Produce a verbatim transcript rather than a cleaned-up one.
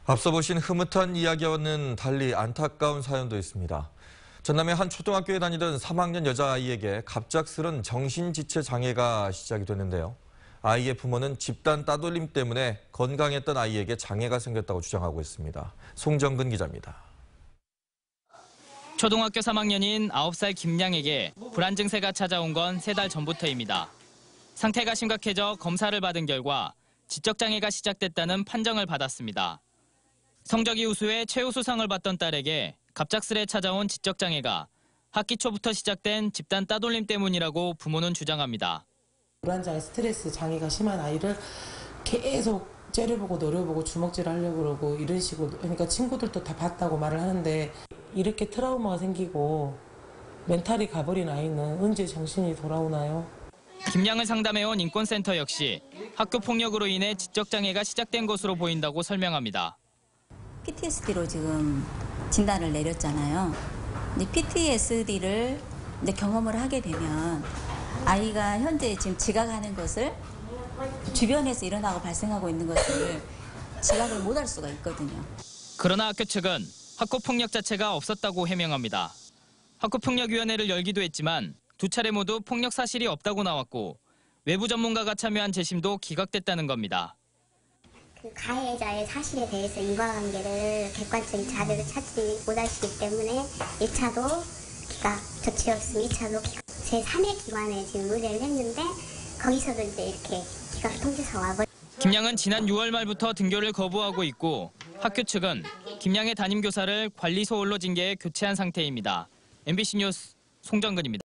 앞서 보신 흐뭇한 이야기와는 달리 안타까운 사연도 있습니다. 전남의 한 초등학교에 다니던 삼 학년 여자아이에게 갑작스런 정신지체 장애가 시작이 됐는데요. 아이의 부모는 집단 따돌림 때문에 건강했던 아이에게 장애가 생겼다고 주장하고 있습니다. 송정근 기자입니다. 초등학교 삼 학년인 아홉 살 김양에게 불안 증세가 찾아온 건 세 달 전부터입니다. 상태가 심각해져 검사를 받은 결과 지적장애가 시작됐다는 판정을 받았습니다. 성적이 우수해 최우수상을 받던 딸에게 갑작스레 찾아온 지적장애가 학기 초부터 시작된 집단 따돌림 때문이라고 부모는 주장합니다. 불안장애, 스트레스 장애가 심한 아이를 계속 째려보고 노려보고 주먹질 하려고 그러고 이런 식으로, 그러니까 친구들도 다 봤다고 말을 하는데 이렇게 트라우마가 생기고 멘탈이 가버린 아이는 언제 정신이 돌아오나요? 김양을 상담해온 인권센터 역시 학교 폭력으로 인해 지적장애가 시작된 것으로 보인다고 설명합니다. 피티에스디로 지금 진단을 내렸잖아요. 근데 피티에스디를 이제 경험을 하게 되면 아이가 현재 지금 지각하는 것을 주변에서 일어나고 발생하고 있는 것을 지각을 못할 수가 있거든요. 그러나 학교 측은 학교 폭력 자체가 없었다고 해명합니다. 학교폭력위원회를 열기도 했지만 두 차례 모두 폭력 사실이 없다고 나왔고 외부 전문가가 참여한 재심도 기각됐다는 겁니다. 그 가해자의 사실에 대해서 인과관계를 객관적인 자료를 찾지 못하시기 때문에 일 차도 기각 조치였으면 이 차도 기각. 제삼의 기관에 지금 의뢰를 했는데 거기서도 이제 이렇게 기각 통지서가 와버렸어요. 김양은 지난 유월 말부터 등교를 거부하고 있고 학교 측은 김양의 담임교사를 관리소홀로 징계해 교체한 상태입니다. 엠비씨 뉴스 송정근입니다.